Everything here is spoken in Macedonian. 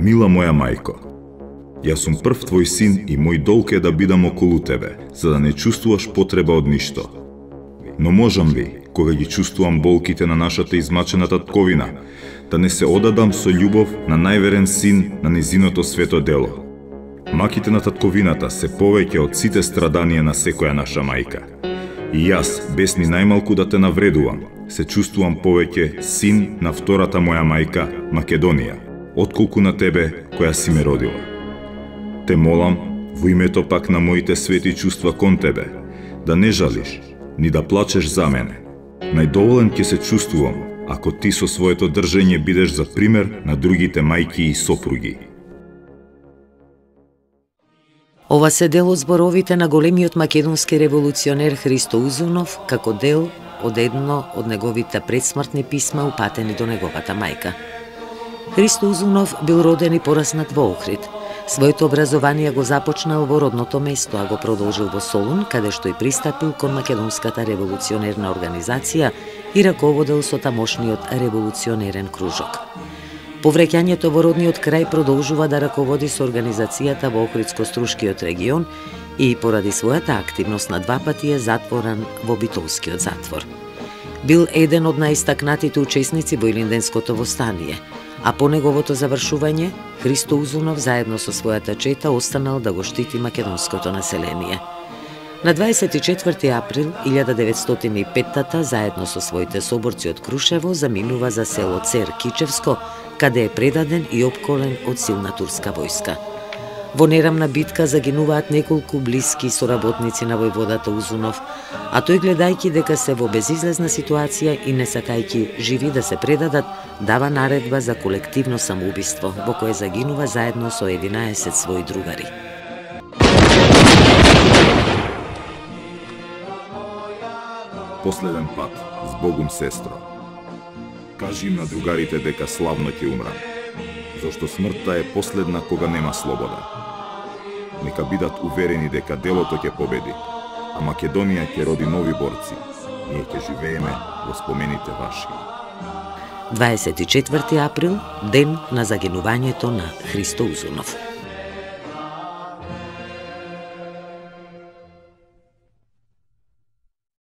Мила моја мајко, јас сум прв твој син и мој долг е да бидам околу тебе, за да не чувствуваш потреба од ништо. Но можам ли, кога ги чувствувам болките на нашата измачена татковина, да не се одадам со љубов на најверен син на незиното свето дело? Маките на татковината се повеќе од сите страданија на секоја наша мајка. И јас, без ни најмалку да те навредувам, се чувствувам повеќе син на втората моја мајка, Македонија, отколку на тебе која си ме родила. Те молам, во името пак на моите свети чувства кон тебе, да не жалиш, ни да плачеш за мене. Најдоволен ќе се чувствувам, ако ти со своето држење бидеш за пример на другите мајки и сопруги. Ова се дел од зборовите на големиот македонски револуционер Христо Узунов, како дел од едно од неговите предсмртни писма упатени до неговата мајка. Христо Узунов бил роден и пораснат во Охрид. Своето образование го започнал во родното место, а го продолжил во Солун, каде што и пристапил кон македонската револуционерна организација и раководел со тамошниот револуционерен кружок. По враќањето во родниот крај продолжува да раководи со организацијата во Охридско-Струшкиот регион и поради својата активност на два пати е затворен во Битолскиот затвор. Бил еден од најистакнатите учесници во Илинденското востание, а по неговото завршување, Христо Узунов заедно со својата чета останал да го штити македонското население. На 24 април 1905 заедно со своите соборци од Крушево заминува за село Цер Кичевско, каде е предаден и опколен од силна турска војска. Во нерамна битка загинуваат неколку блиски соработници на војводата Узунов, а тој, гледајќи дека се во безизлезна ситуација и не сакајќи живи да се предадат, дава наредба за колективно самоубиство, во кое загинува заедно со 11 своји другари. Последен пат, збогум сестро. Кажи им на другарите дека славно ќе умрам, зашто смртта е последна кога нема слобода. Нека бидат уверени дека делото ќе победи, а Македонија ќе роди нови борци. Ние ќе живееме во спомените ваши. 24 април, ден на загинувањето на Христо Узунов.